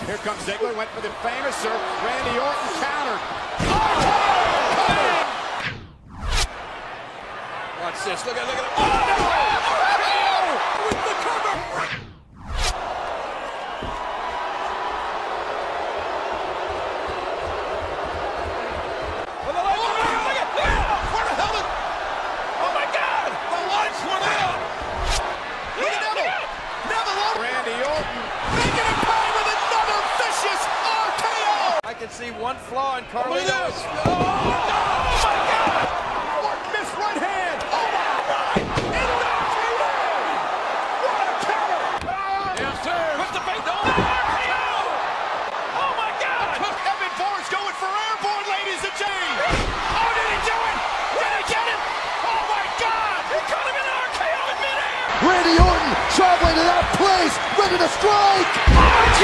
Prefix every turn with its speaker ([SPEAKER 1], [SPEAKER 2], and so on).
[SPEAKER 1] Here comes Ziggler, went for the famous serve. Randy Orton countered.
[SPEAKER 2] Watch this, look at it. Oh, no! With the cover! Where the hell did... Oh my God! The lights went out!
[SPEAKER 1] Look at Neville! Randy Orton making a play with another vicious RKO!
[SPEAKER 2] I can see one flaw in Carlito's.
[SPEAKER 1] Look at this! Oh my God! Orton missed right hand! Oh my God! It's RKO! What a counter!
[SPEAKER 2] Yes, sir! What's the fake? No! RKO! Oh my God!
[SPEAKER 1] Evan Bourne's going for airborne, ladies and gentlemen! Oh, did he do it? Did he get it? Oh my God!
[SPEAKER 2] He caught him in RKO in midair!
[SPEAKER 3] Randy Orton traveling to that place, ready to strike!
[SPEAKER 2] Oh,